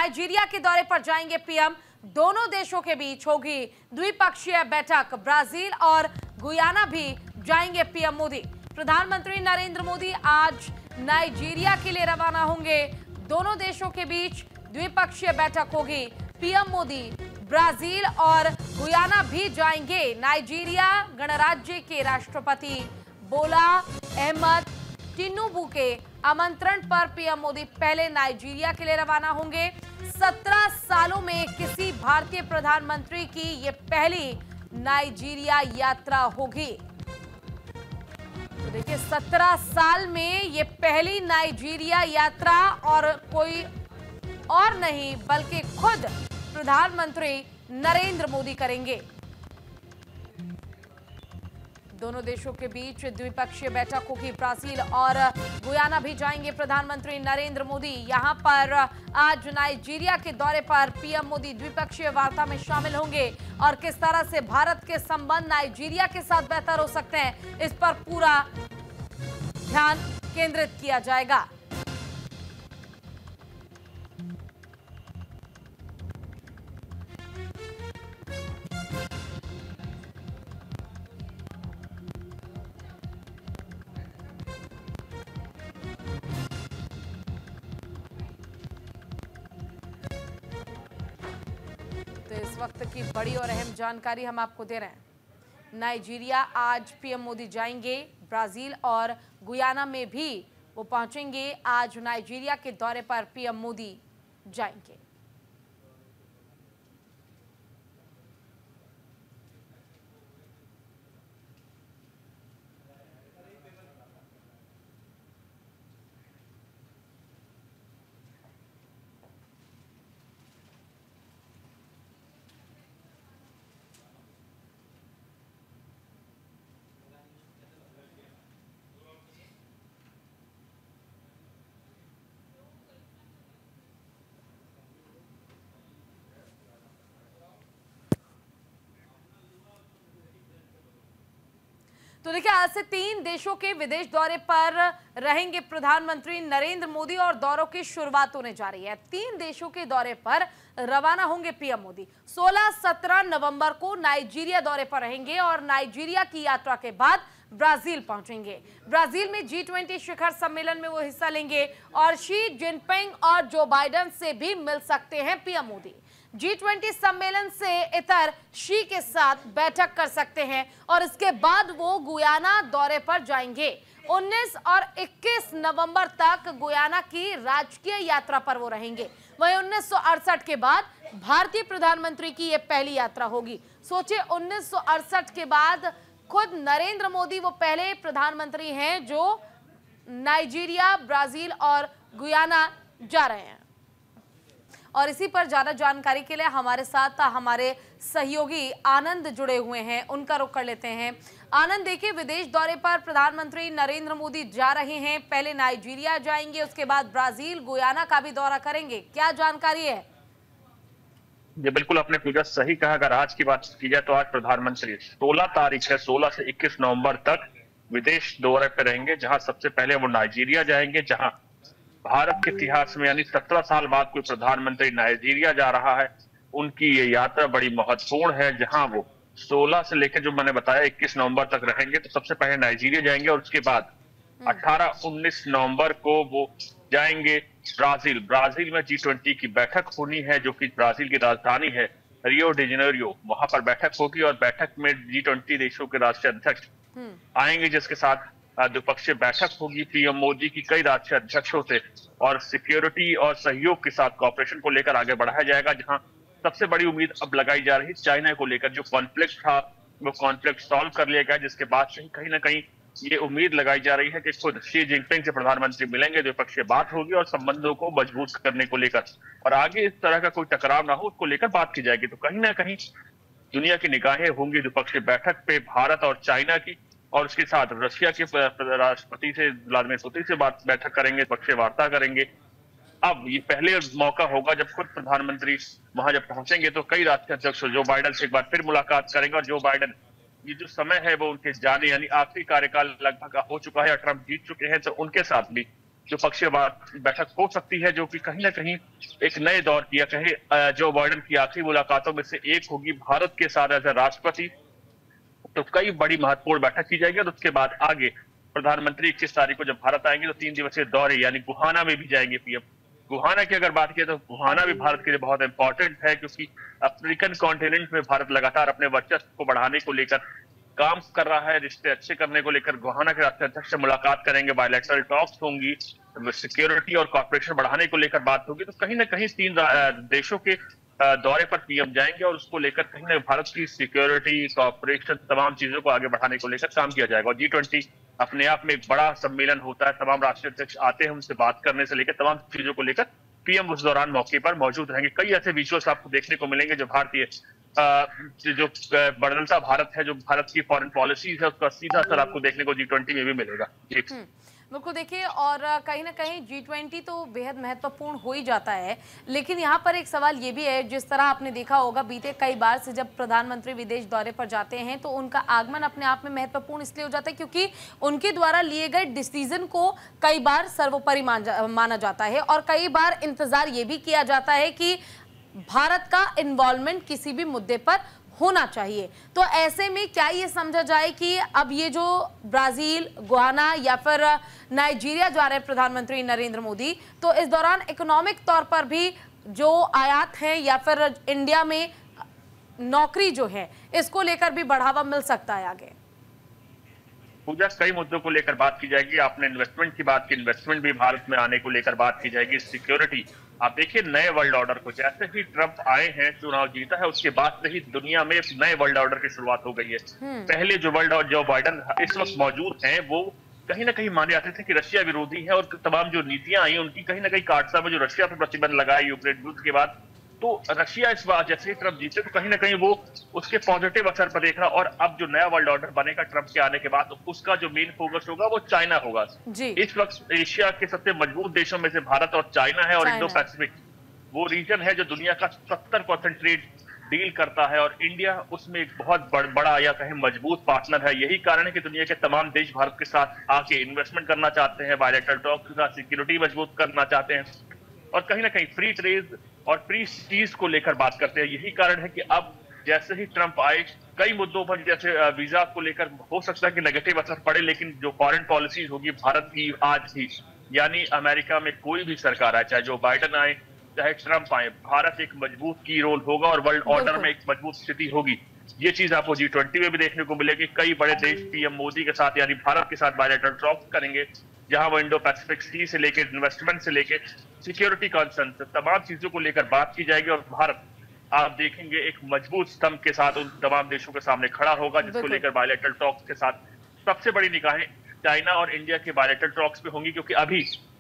Nigeria के दौरे पर जाएंगे पीएम। दोनों देशों के बीच होगी द्विपक्षीय बैठक। ब्राजील और गुयाना भी जाएंगे पीएम मोदी। प्रधानमंत्री नरेंद्र मोदी आज नाइजीरिया के लिए रवाना होंगे। दोनों देशों के बीच द्विपक्षीय बैठक होगी। पीएम मोदी ब्राजील और गुयाना भी जाएंगे। नाइजीरिया गणराज्य के राष्ट्रपति बोला अहमद टिनुबू के आमंत्रण पर पीएम मोदी पहले नाइजीरिया के लिए रवाना होंगे। 17 सालों में किसी भारतीय प्रधानमंत्री की यह पहली नाइजीरिया यात्रा होगी। तो देखिए 17 साल में यह पहली नाइजीरिया यात्रा, और कोई और नहीं बल्कि खुद प्रधानमंत्री नरेंद्र मोदी करेंगे। दोनों देशों के बीच द्विपक्षीय बैठक होगी। ब्राजील और गुयाना भी जाएंगे प्रधानमंत्री नरेंद्र मोदी। यहां पर आज नाइजीरिया के दौरे पर पीएम मोदी द्विपक्षीय वार्ता में शामिल होंगे और किस तरह से भारत के संबंध नाइजीरिया के साथ बेहतर हो सकते हैं, इस पर पूरा ध्यान केंद्रित किया जाएगा। इस वक्त की बड़ी और अहम जानकारी हम आपको दे रहे हैं। नाइजीरिया आज पीएम मोदी जाएंगे। ब्राजील और गुयाना में भी वो पहुंचेंगे। आज नाइजीरिया के दौरे पर पीएम मोदी जाएंगे। तो देखिए आज से 3 देशों के विदेश दौरे पर रहेंगे प्रधानमंत्री नरेंद्र मोदी और दौरों की शुरुआत होने जा रही है। 3 देशों के दौरे पर रवाना होंगे पीएम मोदी। 16-17 नवंबर को नाइजीरिया दौरे पर रहेंगे और नाइजीरिया की यात्रा के बाद ब्राजील पहुंचेंगे। ब्राजील में G20 शिखर सम्मेलन में वो हिस्सा लेंगे और शी जिनपिंग और जो बाइडेन से भी मिल सकते हैं पीएम मोदी। G20 सम्मेलन से इतर शी के साथ बैठक कर सकते हैं और इसके बाद वो गुयाना दौरे पर जाएंगे। 19 और 21 नवंबर तक गुयाना की राजकीय यात्रा पर वो रहेंगे। वहीं 1968 के बाद भारतीय प्रधानमंत्री की यह पहली यात्रा होगी। सोचिए 1968 के बाद खुद नरेंद्र मोदी वो पहले प्रधानमंत्री हैं जो नाइजीरिया, ब्राजील और गुयाना जा रहे हैं। और इसी पर ज्यादा जानकारी के लिए हमारे साथ हमारे सहयोगी आनंद जुड़े हुए हैं, उनका रुख कर लेते हैं। आनंद, देखिए विदेश दौरे पर प्रधानमंत्री नरेंद्र मोदी जा रहे हैं। पहले नाइजीरिया जाएंगे, उसके बाद ब्राजील, गुयाना का भी दौरा करेंगे। क्या जानकारी है? जी बिल्कुल, आपने पूजा सही कहा। अगर आज की बात की जाए तो आज प्रधानमंत्री 16 तारीख है, 16 से 21 नवंबर तक विदेश दौरे पर रहेंगे, जहां सबसे पहले वो नाइजीरिया जाएंगे, जहां भारत के इतिहास में यानी 17 साल बाद कोई प्रधानमंत्री नाइजीरिया जा रहा है। उनकी ये यात्रा बड़ी महत्वपूर्ण है, जहां वो 16 से लेकर जो मैंने बताया 21 नवंबर तक रहेंगे। तो सबसे पहले नाइजीरिया जाएंगे और उसके बाद 18-19 नवंबर को वो जाएंगे ब्राजील। ब्राजील में G20 की बैठक होनी है, जो कि ब्राजील की राजधानी है रियो डी जेनेरियो। वहां पर बैठक होगी और बैठक में G20 देशों के राष्ट्रीय अध्यक्ष आएंगे, जिसके साथ द्विपक्षीय बैठक होगी पीएम मोदी की कई राष्ट्रीय अध्यक्षों से, और सिक्योरिटी और सहयोग के साथ कॉपरेशन को लेकर आगे बढ़ाया जाएगा। जहां सबसे बड़ी उम्मीद अब लगाई जा रही है चाइना को लेकर। जो कॉन्फ्लिक्ट था वो कॉन्फ्लिक्ट सॉल्व कर लिया गया, जिसके बाद से कहीं ना कहीं ये उम्मीद लगाई जा रही है कि खुद शी जिनपिंग से प्रधानमंत्री मिलेंगे, द्विपक्षीय बात होगी और संबंधों को मजबूत करने को लेकर, और आगे इस तरह का कोई टकराव ना हो उसको लेकर बात की जाएगी। तो कहीं ना कहीं दुनिया की निगाहें होंगी द्विपक्षीय बैठक पे भारत और चाइना की, और उसके साथ रशिया के राष्ट्रपति से व्लादिमीर पुतिन से बैठक करेंगे, द्विपक्षीय वार्ता करेंगे। अब ये पहले मौका होगा जब खुद प्रधानमंत्री वहां जब पहुंचेंगे तो कई राष्ट्रीय अध्यक्ष जो बाइडेन से एक बार फिर मुलाकात करेंगे। और जो बाइडेन ये जो समय है वो उनके जाने यानी आखिरी कार्यकाल लगभग हो चुका है, ट्रंप जीत चुके हैं, तो उनके साथ भी जो पक्षीय बैठक हो सकती है, जो कि कहीं ना कहीं एक नए दौर की या कहे जो बाइडेन की आखिरी मुलाकातों में से एक होगी भारत के साथ एज राष्ट्रपति। तो कई बड़ी महत्वपूर्ण बैठक की जाएगी और उसके बाद आगे प्रधानमंत्री 21 तारीख को जब भारत आएंगे तो 3 दिवसीय दौरे यानी गुहाना में भी जाएंगे पीएम। गुहाना की अगर बात किया तो गुहाना भी भारत के लिए बहुत इंपॉर्टेंट है, क्योंकि अफ्रीकन कॉन्टिनेंट में भारत लगातार अपने वर्चस्व को बढ़ाने को लेकर काम कर रहा है, रिश्ते अच्छे करने को लेकर गुहाना के राष्ट्राध्यक्ष से मुलाकात करेंगे, बायलैटरल टॉक्स होंगी, सिक्योरिटी और कॉर्पोरेशन बढ़ाने को लेकर बात होगी। तो कहीं ना कहीं 3 देशों के दौरे पर पीएम जाएंगे और उसको लेकर कहीं ना भारत की सिक्योरिटी, कॉर्पोरेशन, तमाम चीजों को आगे बढ़ाने को लेकर काम किया जाएगा। और G20 अपने आप में एक बड़ा सम्मेलन होता है, तमाम राष्ट्राध्यक्ष आते हैं, उनसे बात करने से लेकर तमाम चीजों को लेकर पीएम उस दौरान मौके पर मौजूद रहेंगे। कई ऐसे विजुअल्स आपको देखने को मिलेंगे जो भारतीय जो बदलता भारत है, जो भारत की फॉरेन पॉलिसी है, उसका सीधा असर आपको देखने को G20 में भी मिलेगा। बिल्कुल, देखिए, और कहीं ना कहीं G20 तो बेहद महत्वपूर्ण हो ही जाता है, लेकिन यहाँ पर एक सवाल ये भी है, जिस तरह आपने देखा होगा बीते कई बार से जब प्रधानमंत्री विदेश दौरे पर जाते हैं तो उनका आगमन अपने आप में महत्वपूर्ण इसलिए हो जाता है क्योंकि उनके द्वारा लिए गए डिसीजन को कई बार सर्वोपरि माना जाता है और कई बार इंतजार ये भी किया जाता है कि भारत का इन्वॉल्वमेंट किसी भी मुद्दे पर होना चाहिए। तो ऐसे में क्या ये समझा जाए कि अब ये जो ब्राजील, गुयाना या फिर नाइजीरिया जा रहे हैं प्रधानमंत्री नरेंद्र मोदी, तो इस दौरान इकोनॉमिक तौर पर भी जो आयात है या फिर इंडिया में नौकरी जो है, इसको लेकर भी बढ़ावा मिल सकता है आगे? पूजा, कई मुद्दों को लेकर बात की जाएगी। आपने इन्वेस्टमेंट की बात की, इन्वेस्टमेंट भी भारत में आने को लेकर बात की जाएगी। सिक्योरिटी, आप देखिए नए वर्ल्ड ऑर्डर को, जैसे ही ट्रंप आए हैं, चुनाव जीता है, उसके बाद से ही दुनिया में एक नए वर्ल्ड ऑर्डर की शुरुआत हो गई है। पहले जो वर्ल्ड ऑर्डर जो बाइडेन इस वक्त मौजूद हैं, वो कहीं ना कहीं माने जाते थे कि रशिया विरोधी है और तमाम जो नीतियां आई उनकी कहीं ना कहीं काटसा में जो रशिया पर प्रतिबंध लगाए यूक्रेन युद्ध के बाद, तो रशिया इस बार जैसे ही ट्रंप जीते तो कहीं ना कहीं वो उसके पॉजिटिव असर पर देख रहा। और अब जो नया वर्ल्ड ऑर्डर बनेगा ट्रंप के आने के बाद, तो उसका जो मेन फोकस होगा वो चाइना होगा जी। इस वक्त एशिया के सबसे मजबूत देशों में से भारत और चाइना है और इंडो पैसिफिक वो रीजन है जो दुनिया का 70% ट्रेड डील करता है और इंडिया उसमें एक बहुत बड़ा या कहें मजबूत पार्टनर है। यही कारण है कि दुनिया के तमाम देश भारत के साथ आके इन्वेस्टमेंट करना चाहते हैं, बायलैटरल टॉक्स के साथ सिक्योरिटी मजबूत करना चाहते हैं और कहीं ना कहीं फ्री ट्रेड और फ्री सीज को लेकर बात करते हैं। यही कारण है कि अब जैसे ही ट्रंप आए, कई मुद्दों पर जैसे वीजा को लेकर हो सकता है कि नेगेटिव असर पड़े, लेकिन जो फॉरेन पॉलिसी होगी भारत की आज ही, यानी अमेरिका में कोई भी सरकार आए, चाहे जो बाइडेन आए चाहे ट्रंप आए, भारत एक मजबूत की रोल होगा और वर्ल्ड ऑर्डर में एक मजबूत स्थिति होगी। ये चीज आपको G20 में भी देखने को मिलेगी। कई बड़े देश पीएम मोदी के साथ यानी भारत के साथ बायलैटरल टॉक्स करेंगे, जहां वो इंडो पैसिफिक सी से लेकर इन्वेस्टमेंट से लेकर सिक्योरिटी कंसर्न से तमाम चीजों को लेकर बात की जाएगी और भारत आप देखेंगे एक मजबूत स्तंभ के साथ उन तमाम देशों के सामने खड़ा होगा, जिसको लेकर बायलैटरल टॉक्स के साथ सबसे बड़ी निगाहें चाइना और इंडिया के बायलैटरल टॉक्स पे होंगी, क्योंकि अभी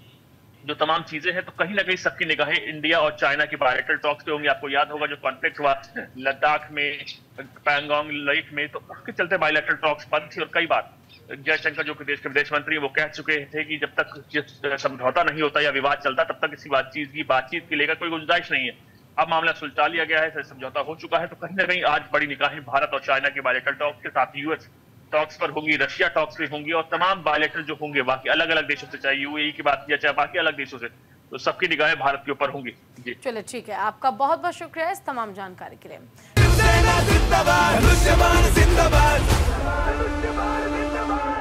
जो तमाम चीजें हैं तो कहीं ना कहीं सबकी निगाहें इंडिया और चाइना की बायलैटरल टॉक्स पे होंगी। आपको याद होगा जो कॉन्फ्लिक्ट हुआ लद्दाख में, पैंगोंग लेक में, तो उसके चलते बायलैटरल टॉक्स बंद थी और कई बार जयशंकर जो कि देश के विदेश मंत्री वो कह चुके थे कि जब तक समझौता नहीं होता या विवाद चलता तब तक किसी बातचीत की लेकर कोई गुंजाइश नहीं है। अब मामला सुलझा लिया गया है, समझौता हो चुका है, तो कहीं ना कहीं आज बड़ी निगाहें भारत और चाइना के बायलैटरल टॉक्स के साथ यूएस टॉक्स पर होंगी, रशिया टॉक्स पे होंगी और तमाम बायलैटरल जो होंगे बाकी अलग अलग देशों से, चाहे यूएई की बात किया चाहे बाकी अलग देशों से, तो सबकी निगाहें भारत के ऊपर होंगी। चलिए ठीक है, आपका बहुत बहुत शुक्रिया इस तमाम जानकारी के लिए।